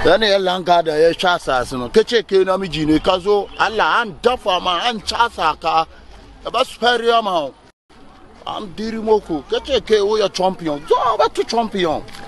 yana ya langa da ya chasa sino kace ke na miji ne ka zo Allah an dafa ma an chasa ka ba superior ma an diri moko kace ke wo ya champion zo ba to champion